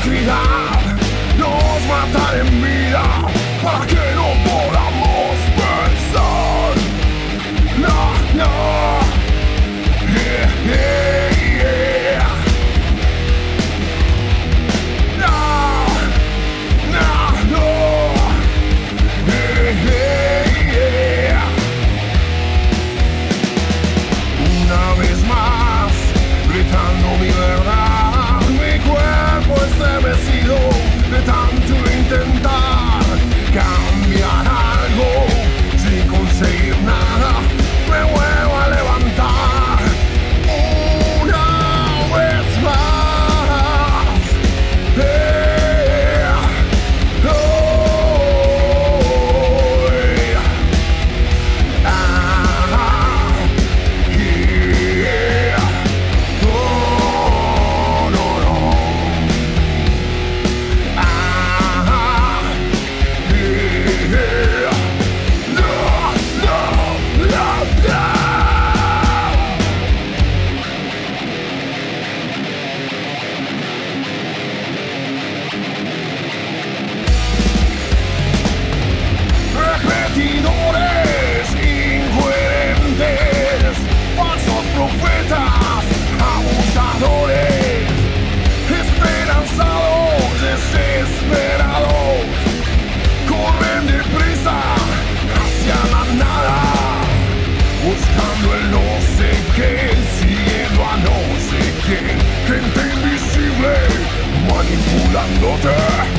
mediocridad nos matan en vida para que no podamos pensar. No, no, yeah, yeah, yeah. No, no, no, yeah, yeah, yeah. Una vez más, gritando mi verdad, mi cuerpo estremecido de tanto intentar cambiar algo sin conseguir nada. Me vuelvo a levantar una vez más. Repetidores incoherentes, falsos profetas, abusadores, esperanzados, desesperados, corren deprisa hacia la nada, buscando el no sé qué, siguiendo a no sé qué, gente invisible manipulándote.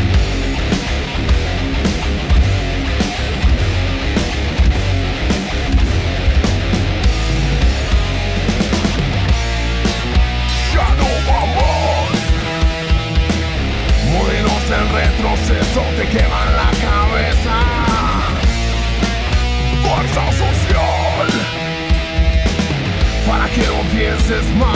El retroceso te quema en la cabeza. Fuerza social para que no pienses más.